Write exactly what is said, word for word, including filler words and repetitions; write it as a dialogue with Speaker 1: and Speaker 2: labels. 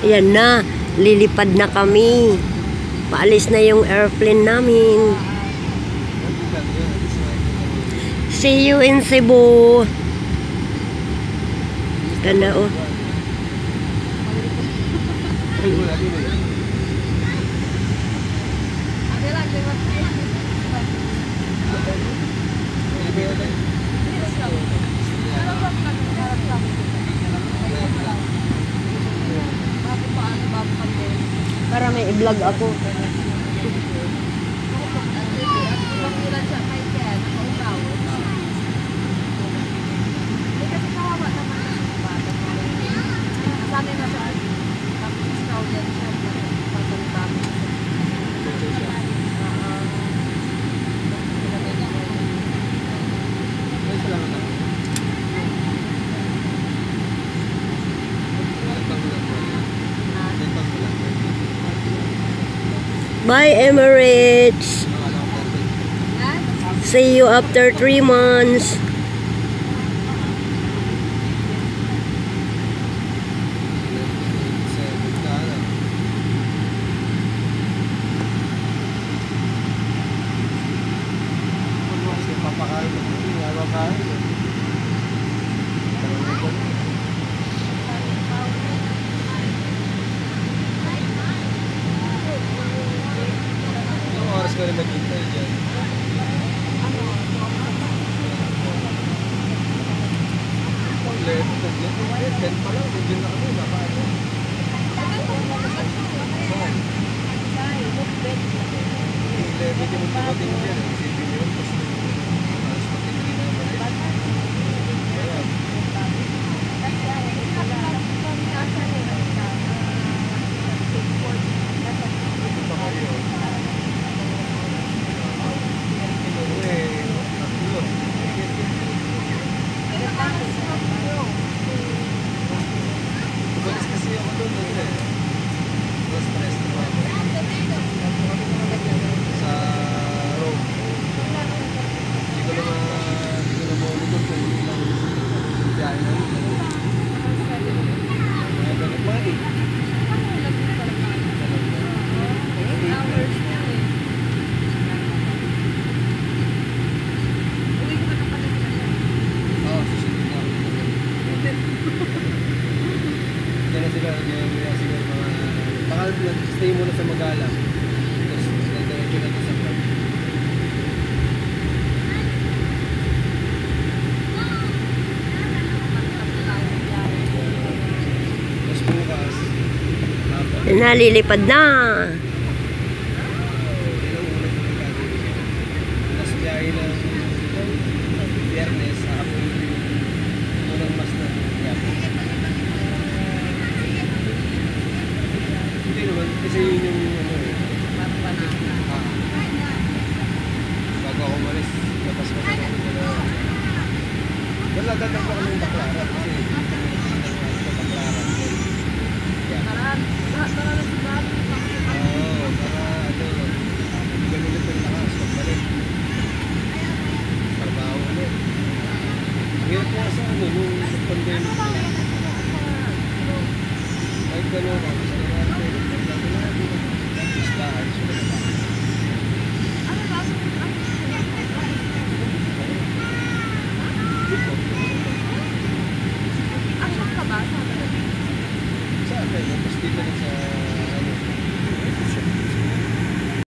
Speaker 1: Ayan na, lilipad na kami. Paalis na yung airplane namin. See you in Cebu. Tanda o. Para may i-vlog ako. Bye, Emirates. See you after three months.
Speaker 2: Oras ko rin maghintay dyan. ten pa lang, hindi na kami, nakaano. eleven yung dumating dyan, isipin nyo, tapos alas matingin na naman. Ayan. Ito pa kayo. Tumalis kasi ako doon eh. Plus stress na ako. Sa Rome. Hindi ko naman, hindi ko naman ulit kung hindi lang biyahe na rin. Mga ganit mga eight. Kaya sila, kaya sila mga baka stay muna sa Magala tapos nagdiretso na sa club. Tapos bukas
Speaker 1: Nalilipad na.
Speaker 2: tapos biyahe ng Biyernes hapon unang mas na hindi naman, kasi yun yung ano eh. Ah. Bago ako umalis, labas ko sa mga na wala, dadang ko kami yung Baclaran kasi hindi kami nagsisinang sa Baclaran. Oo, para ano, bigyan ulit ng lakas, pagbalik. Trabaho ulit. Hirap nga sa ano, yung pandemic. Kahit gano'n, gusto nga rin. Istahan, sulit na. Sa akin, tapos dito rin sa